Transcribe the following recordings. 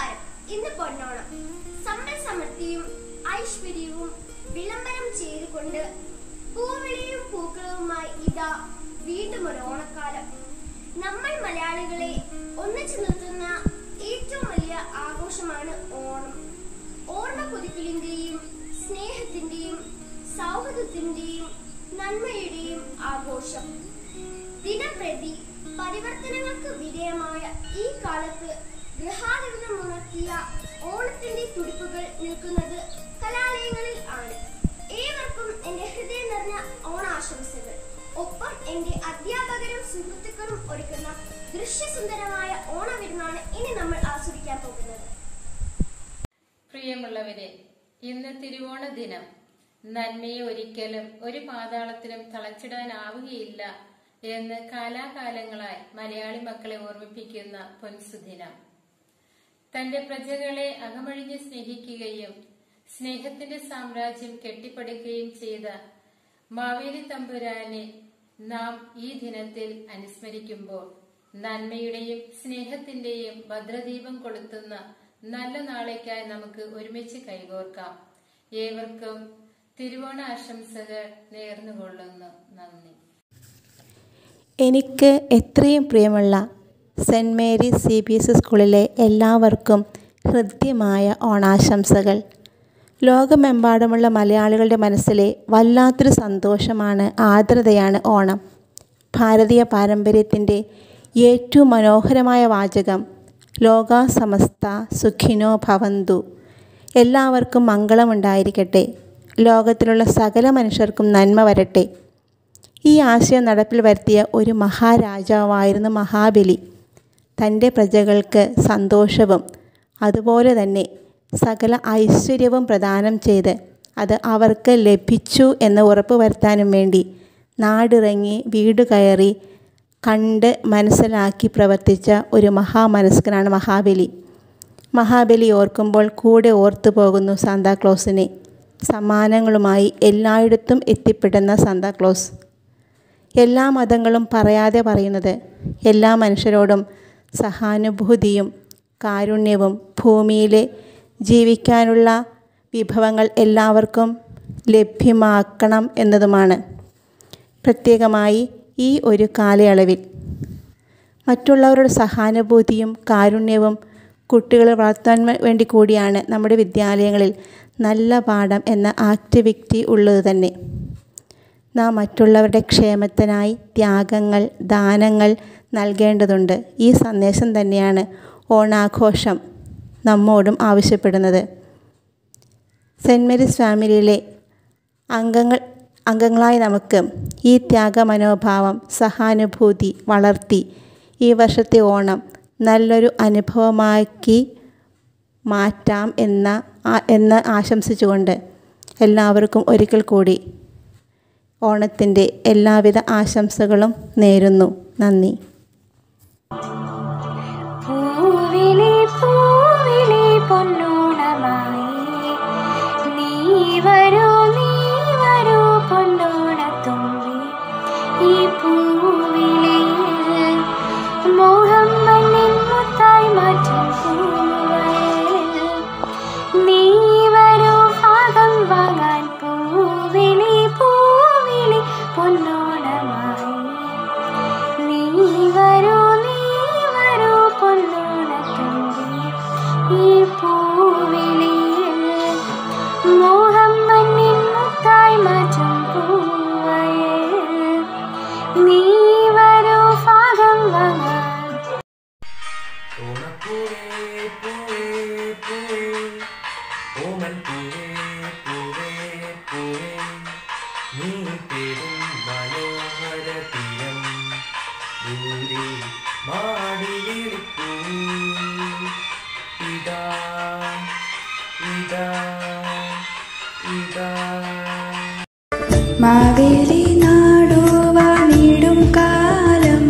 നമസ്കാരം. ഇന്ന് പൊന്നോണം. സമ്പൽ സമൃദ്ധിയും ഐശ്വര്യവും വിളംബരം ചെയ്തുകൊണ്ട് പൂവിളിയും പൂക്കളവുമായി ഇതാ വീണ്ടും ഒരു ഓണക്കാലം. നമ്മൾ മലയാളികളെ ഒന്നിച്ചു നിർത്തുന്ന ഏറ്റവും വലിയ ആഘോഷമാണ് ഓണം. ഓർമ്മപുതുക്കലിന്റെയും സ്നേഹത്തിന്റെയും സൗഹൃദത്തിന്റെയും നന്മയുടെയും ആഘോഷം. ദിനപ്രതി പരിവർത്തനങ്ങൾക്ക് വിധേയമായ ഈ കാലത്ത് ഗൃഹാതുരമുണർത്തിയ ഓണത്തിന്റെ തുടിപ്പുകൾ നിൽക്കുന്നത് കലാലയങ്ങളിൽ ആണ്. ഏവർക്കും എന്റെ ഹൃദയം നിറഞ്ഞ ഓണാശംസകൾ. ഒപ്പം എന്റെ അധ്യാപകരും സുഹൃത്തുക്കളും ഒരുക്കുന്ന ദൃശ്യസുന്ദരമായ ഓണവിരുന്നാണ് ഇനി നമ്മൾ ആസ്വദിക്കാൻ പോകുന്നത്. പ്രിയമുള്ളവരെ, ഇന്ന് തിരുവോണ ദിനം. നന്മയെ ഒരിക്കലും ഒരു പാതാളത്തിലും തളച്ചിടാനാവുകയില്ല എന്ന് കാലാകാലങ്ങളായി മലയാളി മക്കളെ ഓർമ്മിപ്പിക്കുന്ന പൊൻസുദിനം. തന്റെ പ്രജകളെ അകമഴിഞ്ഞ് സ്നേഹിക്കുകയും സ്നേഹത്തിന്റെ സാമ്രാജ്യം കെട്ടിപ്പടുക്കുകയും ചെയ്ത മാവേലി തമ്പുരാനെ നാം ഈ ദിനത്തിൽ അനുസ്മരിക്കുമ്പോൾ നന്മയുടെയും സ്നേഹത്തിന്റെയും ഭദ്രദീപം കൊളുത്തുന്ന നല്ല നാളേക്കായി നമുക്ക് ഒരുമിച്ച് കൈകോർക്കാം. ഏവർക്കും തിരുവോണ ആശംസകൾ നേർന്നുകൊള്ളുന്നു. നന്ദി. എനിക്ക് എത്രയും പ്രിയമുള്ള സെൻറ് മേരീസ് CBSE സ്കൂളിലെ എല്ലാവർക്കും ഹൃദ്യമായ ഓണാശംസകൾ. ലോകമെമ്പാടുമുള്ള മലയാളികളുടെ മനസ്സിലെ വല്ലാത്തൊരു സന്തോഷമാണ്, ആർദ്രതയാണ് ഓണം. ഭാരതീയ പാരമ്പര്യത്തിൻ്റെ ഏറ്റവും മനോഹരമായ വാചകം ലോകാ സമസ്ത സുഖിനോ ഭവന്തു. എല്ലാവർക്കും മംഗളമുണ്ടായിരിക്കട്ടെ, ലോകത്തിലുള്ള സകല മനുഷ്യർക്കും നന്മ വരട്ടെ. ഈ ആശയം നടപ്പിൽ വരുത്തിയ ഒരു മഹാരാജാവായിരുന്നു മഹാബലി. തൻ്റെ പ്രജകൾക്ക് സന്തോഷവും അതുപോലെ തന്നെ സകല ഐശ്വര്യവും പ്രദാനം ചെയ്ത് അത് അവർക്ക് ലഭിച്ചു എന്ന് ഉറപ്പ് വരുത്താനും വേണ്ടി നാടിറങ്ങി വീട് കയറി കണ്ട് മനസ്സിലാക്കി പ്രവർത്തിച്ച ഒരു മഹാമനസ്കനാണ് മഹാബലി. മഹാബലി ഓർക്കുമ്പോൾ കൂടെ ഓർത്തു പോകുന്നു സാന്താക്ലോസിനെ. സമ്മാനങ്ങളുമായി എല്ലായിടത്തും എത്തിപ്പെടുന്ന സാന്താക്ലോസ്. എല്ലാ മതങ്ങളും പറയാതെ പറയുന്നത് എല്ലാ മനുഷ്യരോടും സഹാനുഭൂതിയും കാരുണ്യവും ഭൂമിയിലെ ജീവിക്കാനുള്ള വിഭവങ്ങൾ എല്ലാവർക്കും ലഭ്യമാക്കണം എന്നതുമാണ്. പ്രത്യേകമായി ഈ ഒരു കാലയളവിൽ മറ്റുള്ളവരുടെ സഹാനുഭൂതിയും കാരുണ്യവും കുട്ടികളെ വളർത്താൻ വേണ്ടി കൂടിയാണ് നമ്മുടെ വിദ്യാലയങ്ങളിൽ നല്ല പാഠം എന്ന ആക്ടിവിറ്റി ഉള്ളത് തന്നെ. നാം മറ്റുള്ളവരുടെ ക്ഷേമത്തിനായി ത്യാഗങ്ങൾ, ദാനങ്ങൾ നൽകേണ്ടതുണ്ട്. ഈ സന്ദേശം തന്നെയാണ് ഓണാഘോഷം നമ്മോടും ആവശ്യപ്പെടുന്നത്. സെൻറ് മേരീസ് ഫാമിലിയിലെ അംഗങ്ങളായി നമുക്ക് ഈ ത്യാഗമനോഭാവം, സഹാനുഭൂതി വളർത്തി ഈ വർഷത്തെ ഓണം നല്ലൊരു അനുഭവമാക്കി മാറ്റാം എന്ന് ആശംസിച്ചുകൊണ്ട് എല്ലാവർക്കും ഒരിക്കൽ കൂടി ഓണത്തിൻ്റെ എല്ലാവിധ ആശംസകളും നേരുന്നു. നന്ദി. പൂവിളി പൂവിളി പൊന്നോണമായി നീ വരൂ പൊന്നോണത്തുമ്പി. ഈ പൂവിളിയിൽ മോഹം മണ്ണിൻ മുത്തായി മാറ്റും പൂവയലിൽ നീ വരൂ ഭാഗം വാങ്ങാൻ. പൂവിളി പൂവിളി പൊന്നോണമായി നീ വരൂ പൊന്നോണത്തുമ്പി. ഈ പൂവിളിയിൽ മോഹം മണ്ണിൻ മുത്തായി മാറ്റും പൂവയലിൽ നീ വരൂ ഭാഗം വാങ്ങാൻ. മാവേലി നാടുവാണിടും കാലം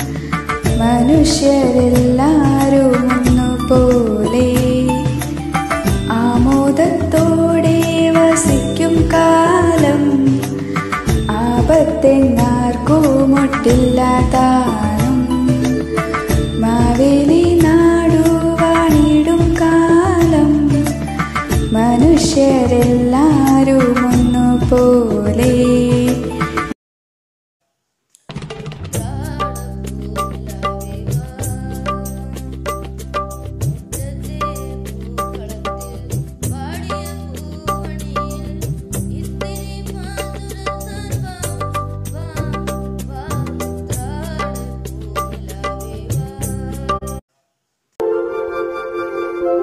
മനുഷ്യരെല്ലാരും ഒന്നുപോലെ ആമോദത്തോടെ വസിക്കും കാലം. ആപത്തെങ്ങാർക്കും ഒട്ടില്ലാതാനും മാവേലി നാടുവാണിടും കാലം.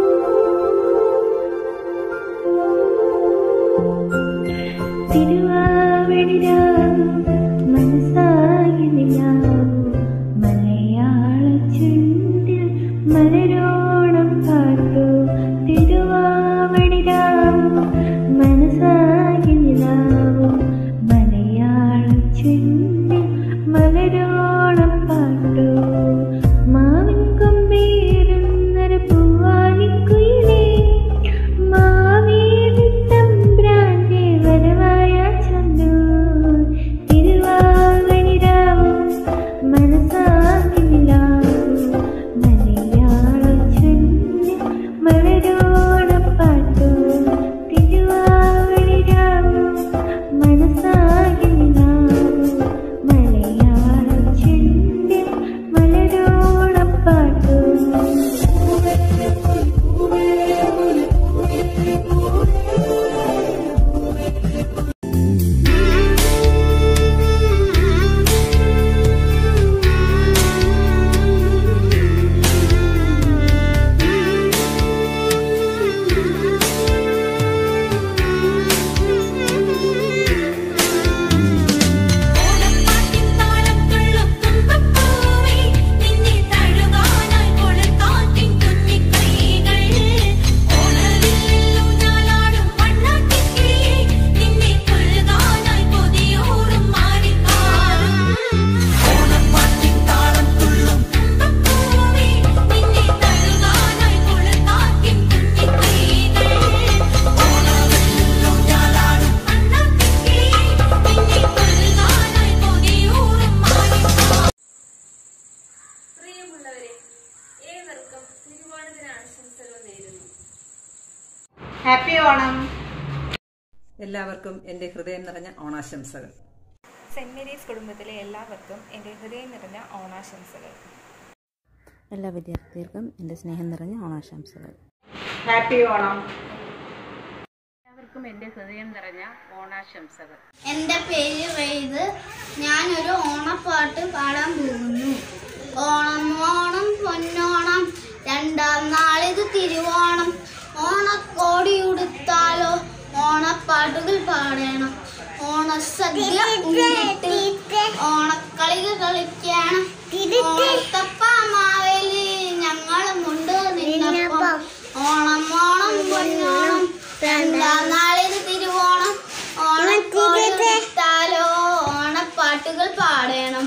ഹാപ്പി ഓണം. എല്ലാവർക്കും എൻ്റെ ഹൃദയം നിറഞ്ഞ ഓണാശംസകൾ. സെന്റ് മേരീസ് കുടുംബത്തിലെ എല്ലാവർക്കും എൻ്റെ ഹൃദയം നിറഞ്ഞ ഓണാശംസകൾ. എല്ലാ വിദ്യാർത്ഥികൾക്കും എൻ്റെ സ്നേഹം നിറഞ്ഞ ഓണാശംസകൾ. ഹാപ്പി ഓണം. എല്ലാവർക്കും എൻ്റെ ഹൃദയം നിറഞ്ഞ ഓണാശംസകൾ. എൻ്റെ പേര് വെയ്ത്. ഞാനൊരു ഓണപ്പാട്ട് പാടാൻ പോകുന്നു. ഓണം ഓണം പൊന്നോണം, രണ്ടാം നാളിത് തിരുവോണം. ഓണക്കോടി ഉടുത്താലോ, ഓണപ്പാട്ടുകൾ പാടണം. ഓണസദ്യ ഉണ്ടിട്ട് ഓണക്കളികൾ കളിക്കണം. ഓണത്തപ്പ മാവേലി ഞങ്ങളുമുണ്ട് നിന്നപ്പം. ഓണം ഓണം പൊന്നോണം, രണ്ടാം നാളിത് തിരുവോണം. ഓണക്കോടി ഉടുത്താലോ, ഓണപ്പാട്ടുകൾ പാടണം.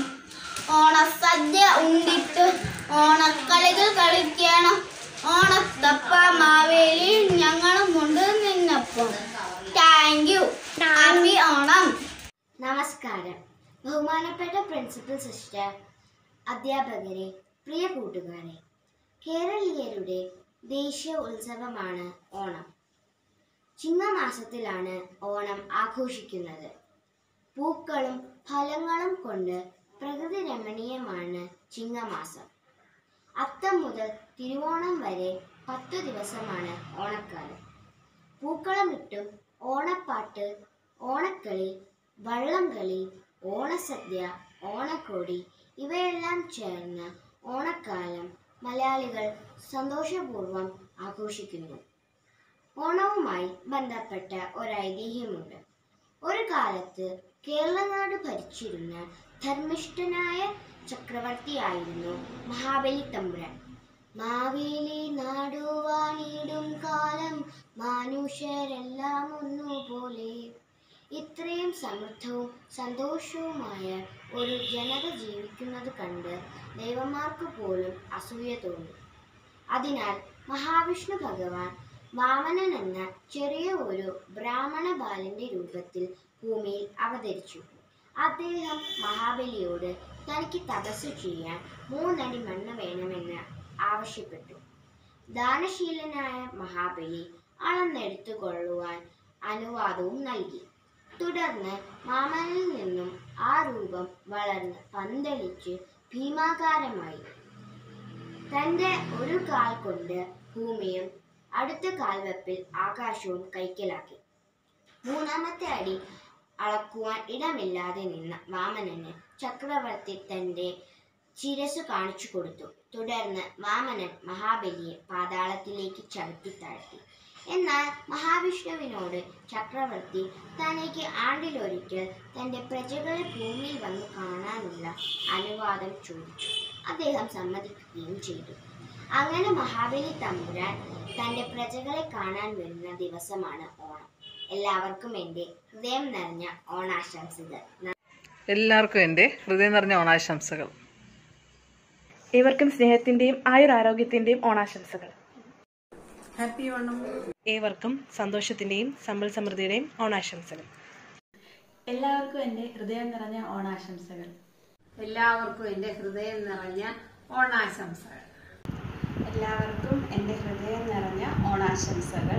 ഓണസദ്യ ഉണ്ടിട്ട് ഓണക്കളികൾ കളിക്കണം. ഓണത്തപ്പ മാവേലി ഞങ്ങളുമുണ്ട് നിന്നപ്പം. Thank you. ഹാപ്പി ഓണം. നമസ്കാരം. ബഹുമാനപ്പെട്ട പ്രിൻസിപ്പൽ സിസ്റ്റർ, അധ്യാപകരെ, പ്രിയ കൂട്ടുകാരെ, കേരളീയരുടെ ദേശീയ ഉത്സവമാണ് ഓണം. ചിങ്ങമാസത്തിലാണ് ഓണം ആഘോഷിക്കുന്നത്. പൂക്കളും ഫലങ്ങളും കൊണ്ട് പ്രകൃതി രമണീയമാണ് ചിങ്ങമാസം. അത്തം മുതൽ തിരുവോണം വരെ 10 ദിവസമാണ് ഓണക്കാലം. പൂക്കളമിട്ടും ഓണപ്പാട്ട്, ഓണക്കളി, വള്ളംകളി, ഓണസദ്യ, ഓണക്കോടി ഇവയെല്ലാം ചേർന്ന് ഓണക്കാലം മലയാളികൾ സന്തോഷപൂർവ്വം ആഘോഷിക്കുന്നു. ഓണവുമായി ബന്ധപ്പെട്ട ഒരൈതിഹ്യമുണ്ട്. ഒരു കാലത്ത് കേരളനാട് ഭരിച്ചിരുന്ന ധർമ്മിഷ്ഠനായ ചക്രവർത്തിയായിരുന്നു മഹാബലി തമ്പുരാൻ. മാവേലി നാടുവാണിടും കാലം, മനുഷ്യരെല്ലാം ഒന്നുപോലെ. ഇത്രയും സമൃദ്ധവും സന്തോഷവുമായ ഒരു ജനത ജീവിക്കുന്നത് കണ്ട് ദേവന്മാർക്ക് പോലും അസൂയ തോന്നി. അതിനാൽ മഹാവിഷ്ണു ഭഗവാൻ വാമനൻ എന്ന ചെറിയ ഒരു ബ്രാഹ്മണ ബാലന്റെ രൂപത്തിൽ ഭൂമിയിൽ അവതരിച്ചു. അദ്ദേഹം മഹാബലിയോട് തനിക്ക് തപസ് ചെയ്യാൻ 3 അടി മണ്ണ് വേണമെന്ന് ആവശ്യപ്പെട്ടു. ദാനശീലനായ മഹാബലി അളന്നെടുത്തു കൊള്ളുവാൻ അനുവാദവും നൽകി. തുടർന്ന് വാമനനിൽ നിന്നും ആ രൂപം വളർന്ന് പന്തലിച്ച് ഭീമാകാരമായി. തൻ്റെ ഒരു കാൽ കൊണ്ട് ഭൂമിയും അടുത്ത കാൽവെപ്പിൽ ആകാശവും കൈക്കലാക്കി. 3ാമത്തെ അടി അളക്കുവാൻ ഇടമില്ലാതെ നിന്ന വാമനന് ചക്രവർത്തി തൻ്റെ ശിരസ്സു കാണിച്ചു കൊടുത്തു. തുടർന്ന് വാമനൻ മഹാബലിയെ പാതാളത്തിലേക്ക് ചവിട്ടിത്താഴ്ത്തി. എന്നാൽ മഹാവിഷ്ണുവിനോട് ചക്രവർത്തി തനിക്ക് ആണ്ടിലൊരിക്കൽ തൻ്റെ പ്രജകളെ ഭൂമിയിൽ വന്നു കാണാനുള്ള അനുവാദം ചോദിച്ചു. അദ്ദേഹം സമ്മതിക്കുകയും ചെയ്തു. അങ്ങനെ മഹാബലി തമ്പുരാൻ തൻ്റെ പ്രജകളെ കാണാൻ വരുന്ന ദിവസമാണ് ഓണം. എല്ലാവർക്കും എൻ്റെ ഹൃദയം നിറഞ്ഞ ഓണാശംസകൾ. എല്ലാവർക്കും എൻ്റെ ഹൃദയം നിറഞ്ഞ ഓണാശംസകൾ. ഏവർക്കും സ്നേഹത്തിൻ്റെയും ആയുരാരോഗ്യത്തിൻ്റെയും ഓണാശംസകൾ. ഹാപ്പി ഓണം. ഏവർക്കും സന്തോഷത്തിൻ്റെയും സമ്പൽ സമൃദ്ധിയുടെയും ഓണാശംസകൾ. എല്ലാവർക്കും എൻ്റെ ഹൃദയം നിറഞ്ഞ ഓണാശംസകൾ. എല്ലാവർക്കും എൻ്റെ ഹൃദയം നിറഞ്ഞ ഓണാശംസകൾ. എല്ലാവർക്കും എൻ്റെ ഹൃദയം നിറഞ്ഞ ഓണാശംസകൾ.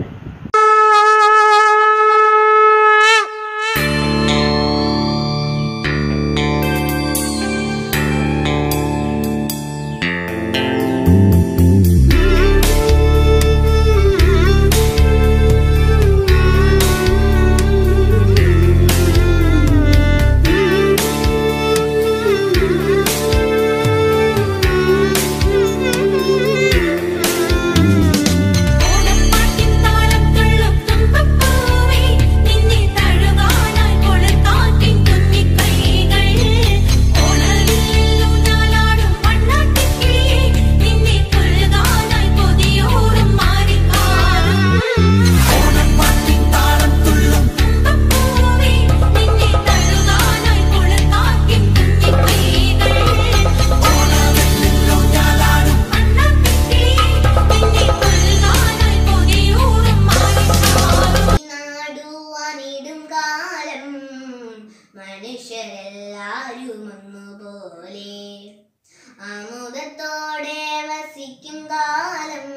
മനുഷ്യരെല്ലാരും ഒന്നുപോലെ ആമുദത്തോടെ വസിക്കും കാലം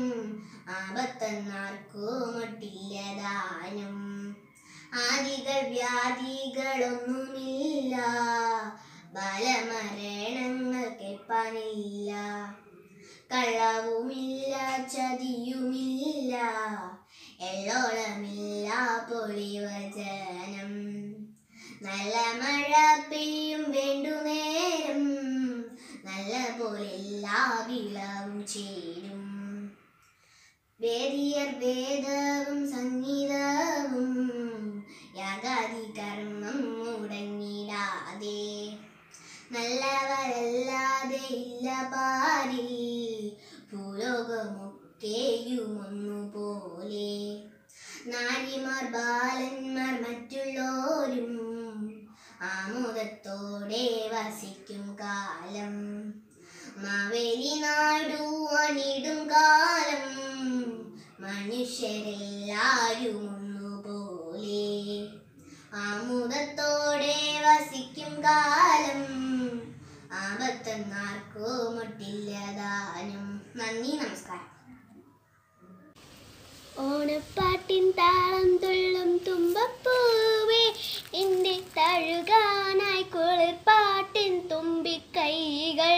ആപത്തെന്നാർക്കുമൊട്ടില്ല ദാനം. ആദികൾ വ്യാധികളൊന്നുമില്ല, ബലമരണങ്ങൾ കേൾപ്പാനില്ല, കള്ളവുമില്ല ചതിയുമില്ല, എള്ളോളമില്ല പൊളിവചനം. നല്ല മഴ പെയ്യും വേണ്ടുനേരം, നല്ല പോലെ എല്ലാ വിളവും ചേരും. വേദിയർ വേദവും സംഗീതവും യാഗാദി കർമ്മം മുടങ്ങിടാതെ, നല്ലവരല്ലാതെ ഇല്ല പാരിൽ, ഭൂലോകമൊക്കെയും ഒന്നുപോലെ. നാരിമാർ ബാലന്മാർ മറ്റുള്ളോരും ആമോദത്തോടെ വസിക്കും കാലം. മാവേലി നാടു അണിടും കാലം, മനുഷ്യരെല്ലാരും ഒന്നുപോലെ ആമോദത്തോടെ വസിക്കും കാലം. ആപത്തെന്നാർക്കുമൊട്ടില്ല ദാനം. നന്ദി, നമസ്കാരം. ഓണപ്പാട്ടിൻ താളം തുള്ളും തുമ്പപ്പൂവേ, എൻ്റെ തഴുകാനായി കുളിർപ്പാട്ടിൻ തുമ്പിക്കൈകൾ.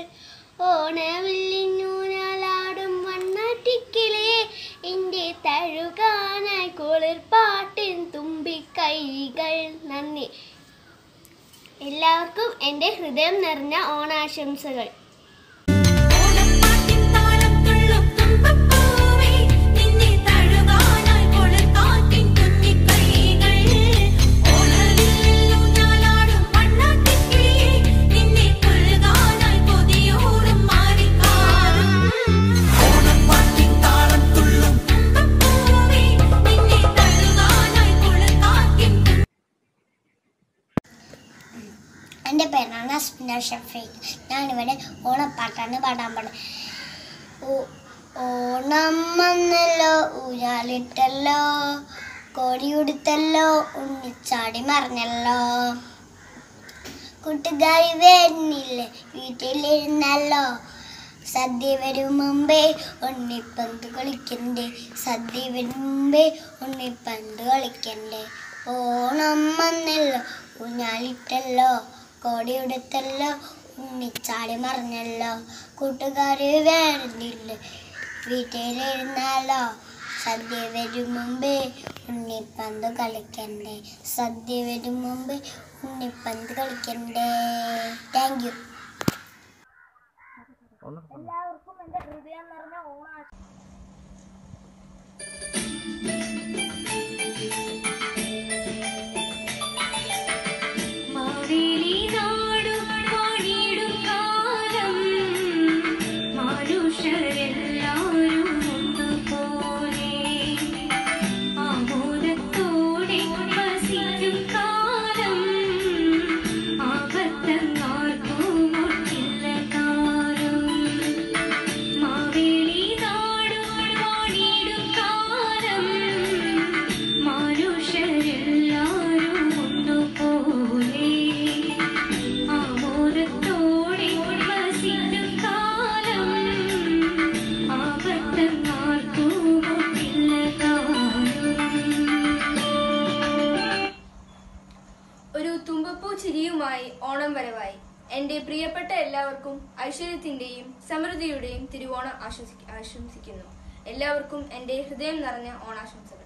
ഓണവില്ലിഞ്ഞൂനാലാടും വണ്ണാട്ടിക്കിളേ, എൻ്റെ തഴുകാനായി കുളിർപ്പാട്ടിൻ തുമ്പിക്കൈകൾ. നന്ദി. എല്ലാവർക്കും എൻ്റെ ഹൃദയം നിറഞ്ഞ ഓണാശംസകൾ. എൻ്റെ പേരാണ് അസ്മിന ഷഫീഖ്. ഞാനിവിടെ ഓണപ്പാട്ടാണ് പാടാൻ പാടുന്നത്. ഓണം വന്നല്ലോ, ഊഞ്ഞാലിട്ടല്ലോ, കോടി ഉടുത്തല്ലോ, ഉണ്ണിച്ചാടി മറിഞ്ഞല്ലോ, കൂട്ടുകാരി വരുന്നില്ലേ വീട്ടിലിരുന്നല്ലോ, സദ്യ വരും മുമ്പേ ഉണ്ണിപ്പന്ത് കളിക്കണ്ടേ, സദ്യ വരും മുമ്പേ ഉണ്ണിപ്പന്ത് കളിക്കണ്ടേ. ഓണം വന്നല്ലോ, ഊഞ്ഞാലിട്ടല്ലോ, കോടിയുടുത്തല്ലോ, ഉണ്ണിച്ചാടി മറിഞ്ഞല്ലോ, കൂട്ടുകാരി വരുന്നില്ലേ വീട്ടിലിരുന്നാലോ, സദ്യ വരും മുമ്പേ ഉണ്ണിപ്പന്ത് കളിക്കണ്ടേ, സദ്യ വരും മുമ്പേ ഉണ്ണിപ്പന്ത് കളിക്കണ്ടേ. Thank you. എല്ലാവർക്കും എൻ്റെ ഹൃദയം നിറഞ്ഞ ഓണാശംസകൾ. ചിരിയുമായി ഓണം വരവായി. എൻ്റെ പ്രിയപ്പെട്ട എല്ലാവർക്കും ഐശ്വര്യത്തിൻ്റെയും സമൃദ്ധിയുടെയും തിരുവോണം ആശംസിക്കുന്നു. എല്ലാവർക്കും എൻ്റെ ഹൃദയം നിറഞ്ഞ ഓണാശംസകൾ.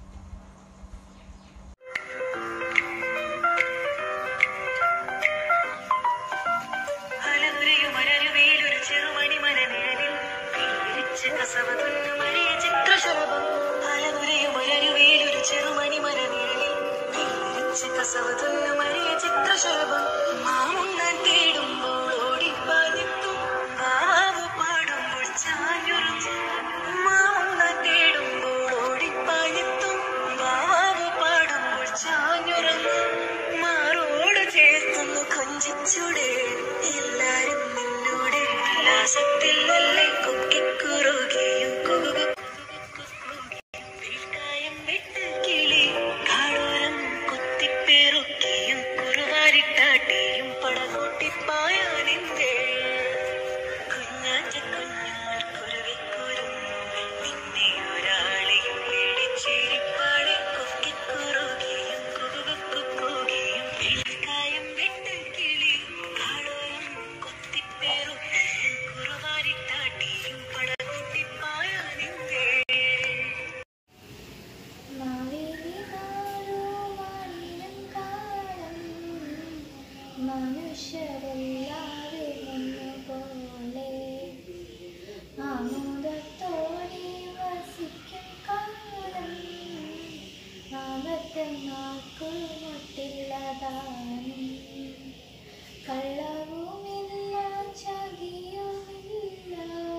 കള്ളവുമില്ല ചതിയുമില്ല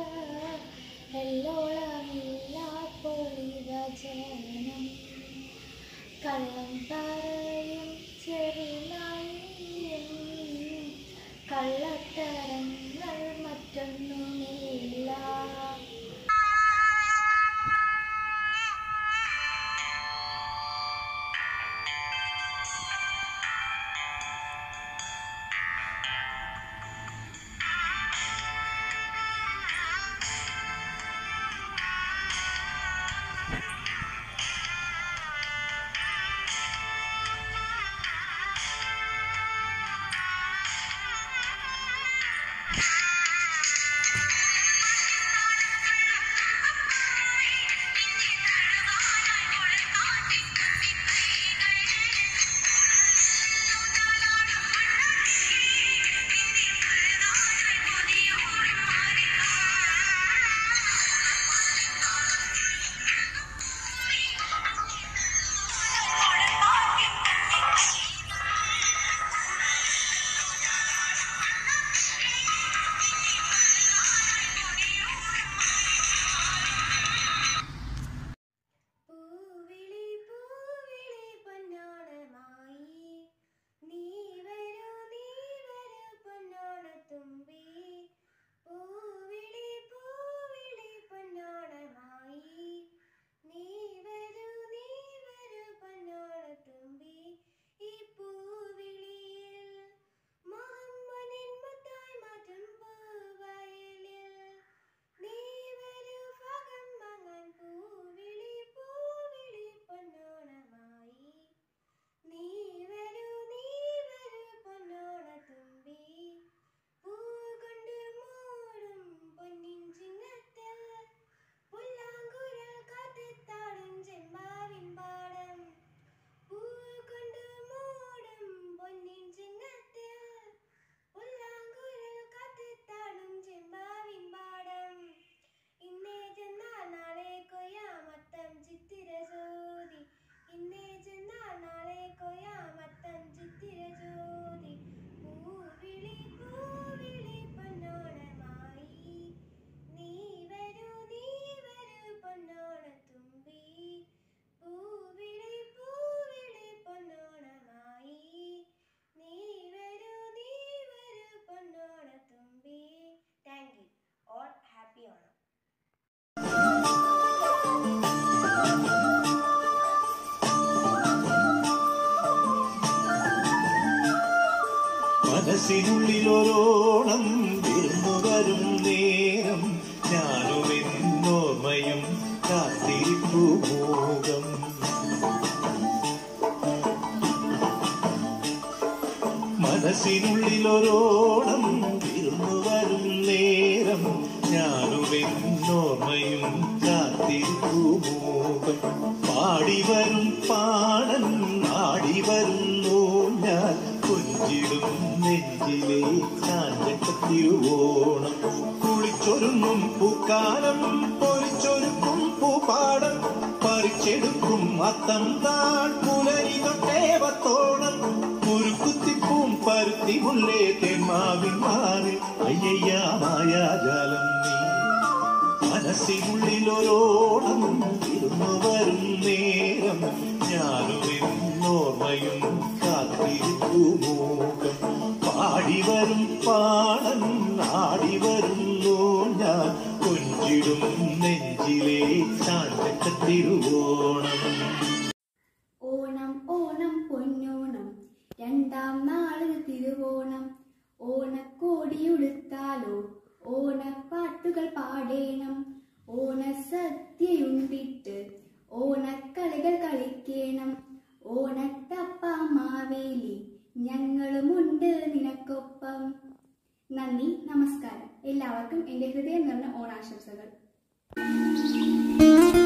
എല്ലോളമില്ല പൊളിവചനം കള്ളം പറയും ചെറുനായും കള്ളത്തരങ്ങൾ മറ്റൊന്നുമില്ല. മനസ്സിനുള്ളിലൊരോണം വിരുന്നു വരും നേരം ഞാനും എന്നോർമ്മയും കാത്തിരിപ്പു മോകം. മനസ്സിനുള്ളിലൊരോണം വിരുന്നു വരും നേരം ഞാനും എന്നോർമ്മയും കാത്തിരിപ്പു മോകം. പാടിവരും പാടൻ ആടിവരുന്നു ഞാൻ കൊഞ്ചിടും നെഞ്ചിലെ ചാഞ്ചക്കത്തിരുവോണം. കുളിച്ചൊരുങ്ങും പൂക്കാലം പൊരിച്ചൊരുക്കും പൂപ്പാടം പറിച്ചെടുക്കും അത്തം താൾ പുലരി തൊട്ടേവത്തോണം. കുരുക്കുത്തിപ്പൂം പരുത്തി മുല്ലേ തെന്മാവിൻ മാറി അയ്യയ്യാ മായാജാലം നീ. മനസ്സിനുള്ളിലൊരോണം ഇരുന്നു വരും നേരം ഞാനും എന്നോർമ്മയും കാത്തിരിപ്പു മോകം. പാടിവരും പാടൻ ആടിവരുന്നു ഞാൻ കൊഞ്ചിടും നെഞ്ചിലെ ചാഞ്ചക്കത്തിരുവോണം. ഓണം ഓണം പൊന്നോണം രണ്ടാം നാളിൽ തിരുവോണം. ഓണക്കോടിയുടുത്താലോ ഓണപ്പാട്ടുകൾ പാടേണം. ഓണസദ്യയുണ്ടിട്ട് ഓണക്കളികൾ കളിക്കേണം. ഓണത്തപ്പ മാവേലി ഞങ്ങളുമുണ്ട് നിനക്കൊപ്പം. നന്ദി, നമസ്കാരം. എല്ലാവർക്കും എൻ്റെ ഹൃദയം നിറഞ്ഞ ഓണാശംസകൾ.